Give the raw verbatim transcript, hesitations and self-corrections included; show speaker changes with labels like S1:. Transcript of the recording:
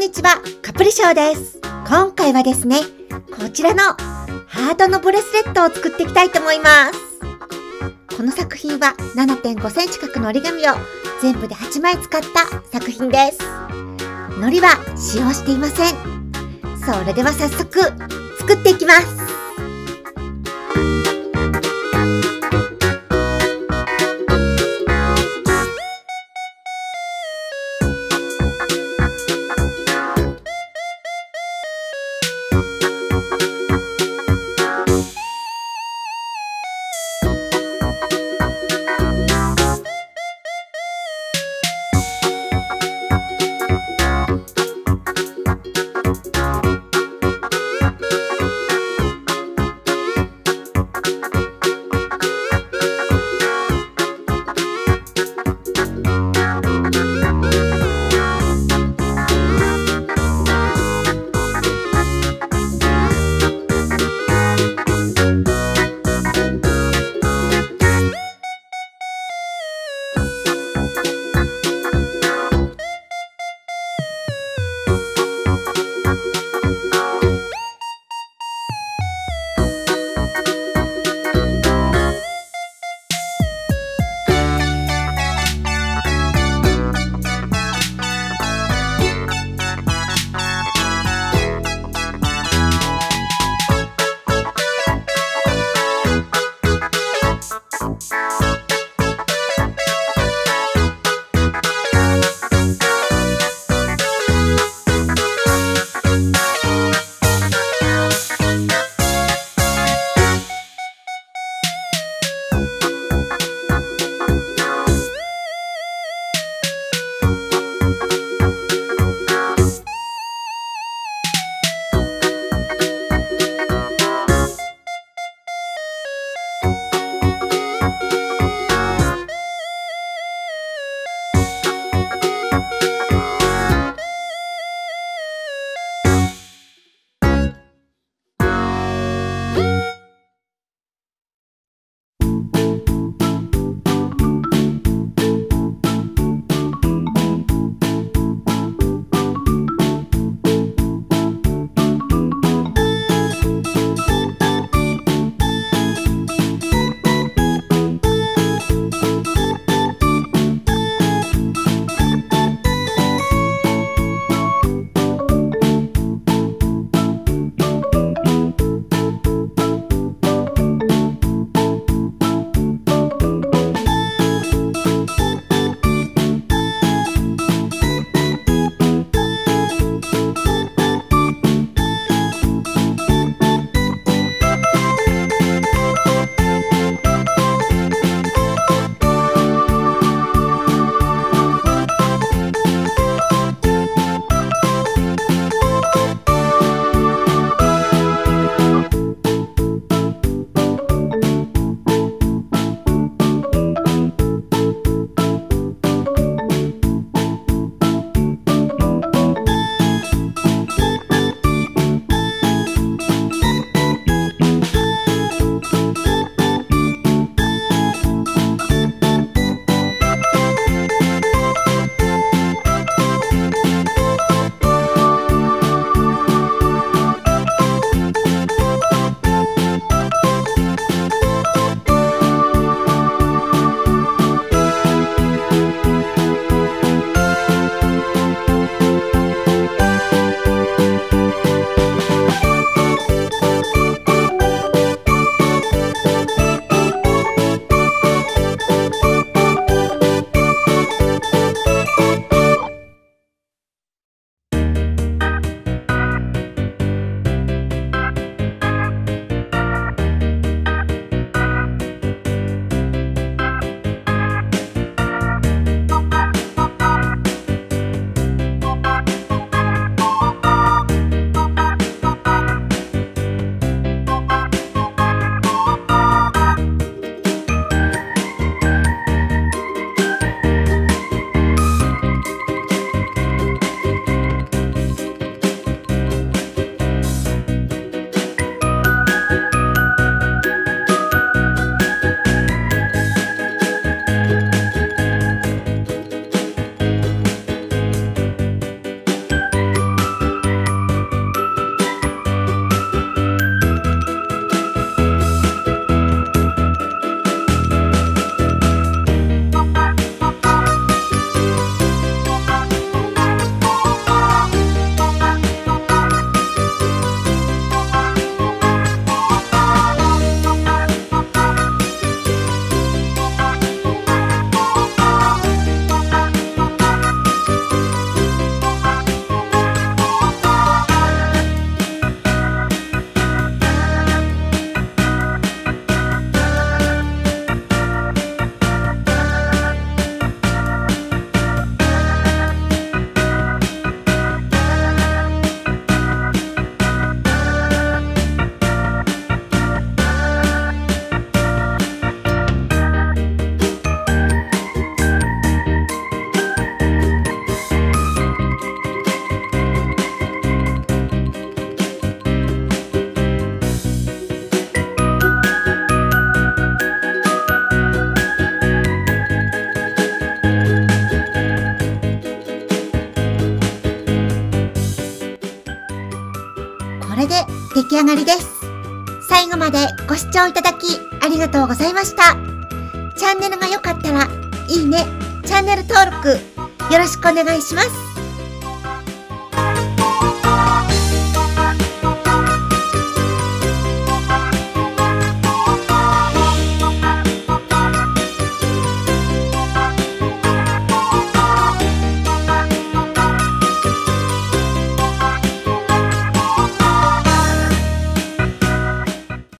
S1: にちは、カプリショーです。今回はですね、こちらのハートのブレスレットを作っていきたいと思います。この作品は ななてんごセンチ角の折り紙を全部ではちまい使った作品です。糊は使用していません。それでは早速作っていきます。 き上がりです。最後までご視聴いただきありがとうございました。チャンネルが良かったら、いいね、チャンネル登録よろしくお願いします。